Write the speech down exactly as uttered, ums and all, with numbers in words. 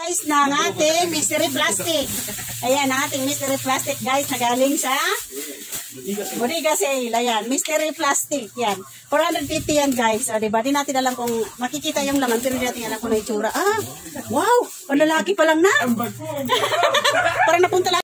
Guys, ng ating mystery plastic. Ayan, ang ating mystery plastic guys na galing sa Bodega Sale. Ayan, mystery plastic. Yan. four hundred fifty yan guys. O, diba? Di natin alam kung makikita yung laman. Pero di natin alam kung na itsura. Ah, wow! Panlalaki pa lang na. Parang napunta lang.